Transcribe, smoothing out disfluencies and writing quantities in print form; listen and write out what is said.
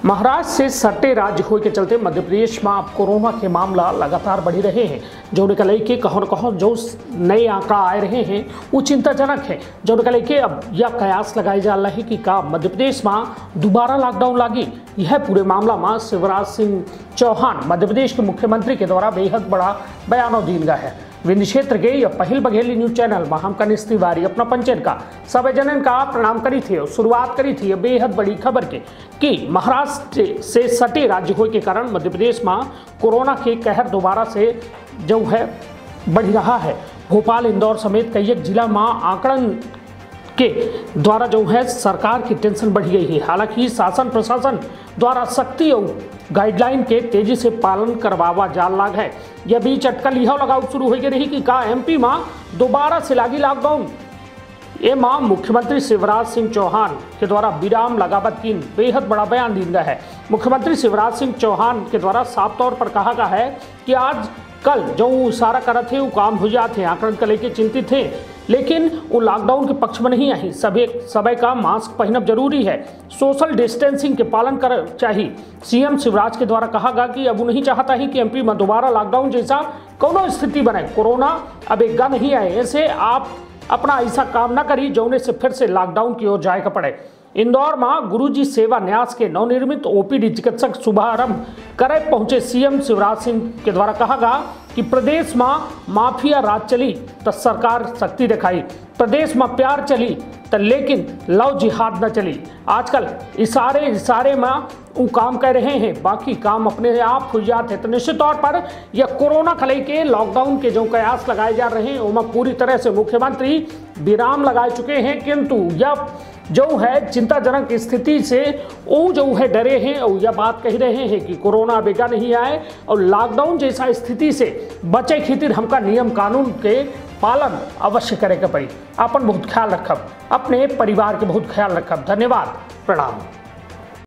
महाराष्ट्र से सट्टे राज्य होए के चलते मध्य प्रदेश में अब कोरोना के मामला लगातार बढ़ी रहे हैं। जो निकले के कहो न कहो जो नए आंकड़ा आए रहे हैं वो चिंताजनक है। जो निकले के अब यह कयास लगाई जा रहा है कि का मध्य प्रदेश में दोबारा लॉकडाउन लागी। यह पूरे मामला में शिवराज सिंह चौहान मध्य प्रदेश के मुख्यमंत्री के द्वारा बेहद बड़ा बयान दिया गया है। विंध्य क्षेत्र के यह पहल बघेली न्यूज चैनल में हम कनिष्ठ तिवारी अपना पंचन का सब जनन का प्रणाम करी थी और शुरुआत करी थी बेहद बड़ी खबर के कि महाराष्ट्र से सटे राज्य होने के कारण मध्य प्रदेश में कोरोना के कहर दोबारा से जो है बढ़ रहा है। भोपाल, इंदौर समेत कई जिला में आंकड़न के द्वारा जो है सरकार की टेंशन बढ़ गई है। हालांकि शासन प्रशासन द्वारा सख्ती और गाइडलाइन के तेजी से पालन करवावा जा लाग है। यह बीच अटकल यह लगाव शुरू हो रही कि का एमपी में दोबारा से लागी लॉकडाउन। ये मां मुख्यमंत्री शिवराज सिंह चौहान के द्वारा विराम लगावत की बेहद बड़ा बयान दिया गया है। मुख्यमंत्री शिवराज सिंह चौहान के द्वारा साफ तौर पर कहा गया है कि आज कल जो इशारा कर थे वो काम हो जाते हैं। आंकड़न को लेकर चिंतित थे लेकिन वो लॉकडाउन के पक्ष में नहीं आई। सभी का मास्क पहनना जरूरी है, सोशल डिस्टेंसिंग के पालन कर चाहिए। सीएम शिवराज के द्वारा कहा गया कि अब वो नहीं चाहता ही कि एमपी में दोबारा लॉकडाउन जैसा कोनो स्थिति बने। कोरोना अब एक गा नहीं आए, ऐसे आप अपना ऐसा काम ना करी जौने से फिर से लॉकडाउन की ओर जाएगा पड़े। इंदौर में गुरुजी सेवा न्यास के नवनिर्मित ओपीडी चिकित्सक शुभारंभ करे पहुंचे सीएम शिवराज सिंह के द्वारा कहा गया कि प्रदेश में माफिया राज चली तो सरकार शक्ति दिखाई, प्रदेश में प्यार चली तो लेकिन लव जिहाद न चली। आजकल इशारे में वो काम कर रहे हैं, बाकी काम अपने आप हो जाते हैं। तो निश्चित तौर पर यह कोरोना को लेके लॉकडाउन के जो कयास लगाए जा रहे हैं उनमें पूरी तरह से मुख्यमंत्री विराम लगा चुके हैं, किंतु यह जो है चिंताजनक स्थिति से वो जो है डरे हैं और यह बात कह रहे हैं कि कोरोना बेगा नहीं आए और लॉकडाउन जैसा स्थिति से बचे खातिर हमका नियम कानून के पालन अवश्य करे के पड़ी। अपन बहुत ख्याल रखब, अपने परिवार के बहुत ख्याल रखब। धन्यवाद, प्रणाम।